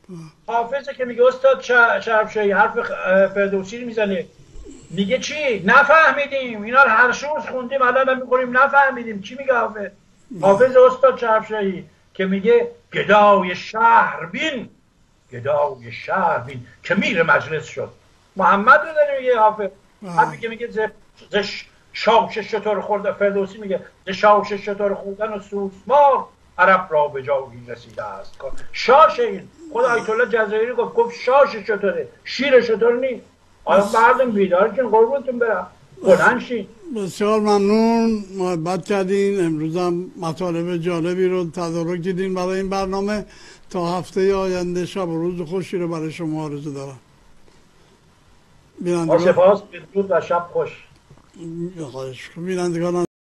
حافظه که میگه استاد شرفشاهی حرف فردوسی رو میزنه، میگه چی؟ نفهمیدیم اینا رو هر روز خوندیم الان هم میخونیم نفهمیدیم چی میگه حافظ. حافظ استاد شرفشاهی که میگه گدای شهر بین، گدای شهر بین که میره مجلس شد. محمد رو داره میگه حافظ. حرفی که میگه ز شاش شتر خورده، فردوسی میگه ز شاش شتر خوردن و سوسمار عرب را به جایی رسیده است. شاش این خود آیت الله جزایری گفت شاش شتره، شیر شتر نیست. حالا مردم بیدار کن قربونتون برم، بلند شین. بسیار ممنون، محبت کردین. امروز هم مطالب جالبی رو تدارک دیدین برای این برنامه. تا هفته آینده شب و روز خوشی رو برای شما آرزو دارم. با سپاس، بدرود و شب خوش. بینندگان